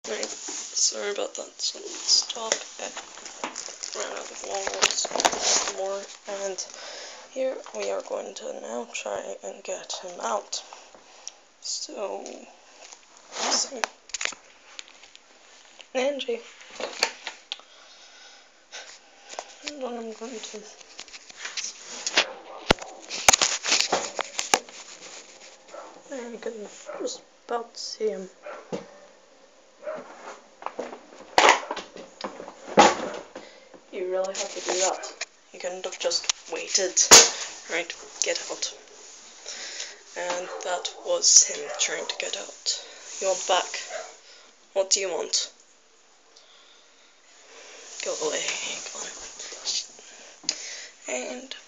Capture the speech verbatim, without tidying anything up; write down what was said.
Right, sorry about that. So let's stop it. Ran out of walls more, and here we are going to now try and get him out. So, let's see. Angie. And then I'm going to there you can just about see him. You really have to do that. You couldn't have just waited. Right, get out. And that was him trying to get out. You want back? What do you want? Go away, come on. And